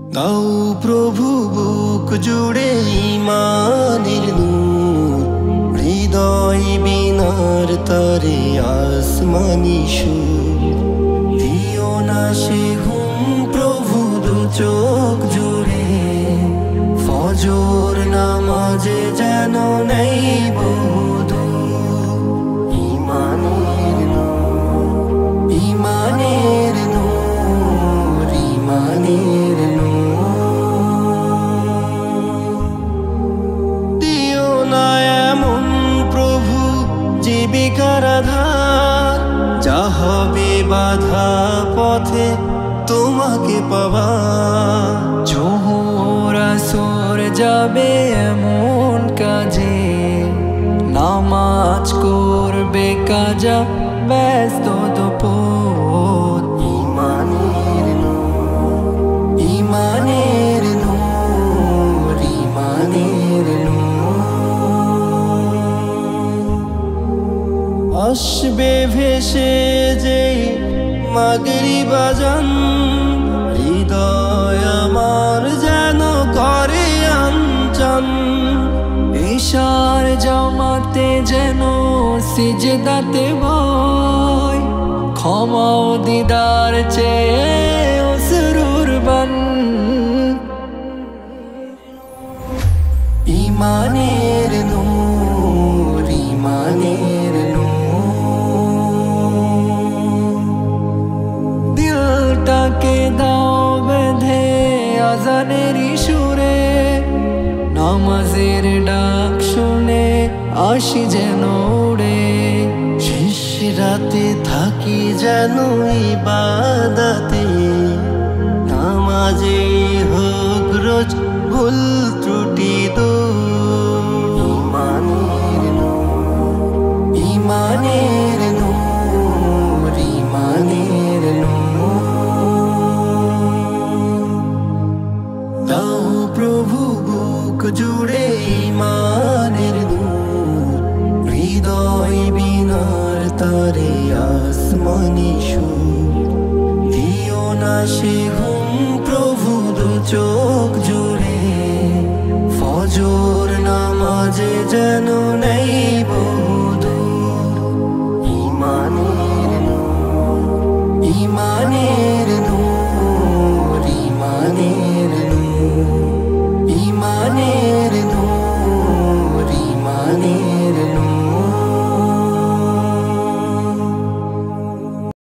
দাও প্রভু বুক জুড়ে ঈমানের নূর, হৃদয় বিনার তারে আসমানি সুর। দিও না সে ঘুম প্রভু দু চোখ জুড়ে, ফজর নামাজে যেন নেই বহুদূর। ঈমানের নূর, ঈমানের নূর, ঈমানের নূর। দিও না এমন প্রভু জীবিকার আধার, যা হবে বাধা পথে তোমাকে পাওয়া। জোহর আসর যাবে এমন কাজে, নামাজ করবে কাজা ব্যস্ত দুপুর। ঈমানের নূর, ঈমানের নূর, ঈমানের নূর। আসবে ভেসে যে মাগরিব আযান, হৃদয় আমার যেন করে আঞ্চন। ঈশার জামাতে যেন সিজদাতে ভয়, ক্ষমা ও দিদার চেয়ে অশ্রুর বান। ঈমানের নূর, ঈমানের নূর। দিলটাকে দাও বেঁধে আজানের সুরে, নামাজের ডাক শুনে আসি যেন উড়ে। শেষ রাতে থাকি যেন ইবাদতে, নামাজে হোক রোজ ভুল ত্রুটি দূর। ঈমানের নূর, ঈমানের নূর, ঈমানের নূর। দাও প্রভু বুক জুড়ে ঈমানের নূর, হৃদয় বিনার তারে আসমানি সুর। দিও না সে ঘুম প্রভু দু চোখ জুড়ে, ফজর নামাজে যেন